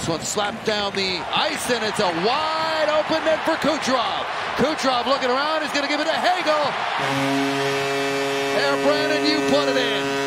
This one slapped down the ice, and it's a wide open net for Kucherov. Kucherov looking around, he's going to give it to Hagel. There, Brandon, you put it in.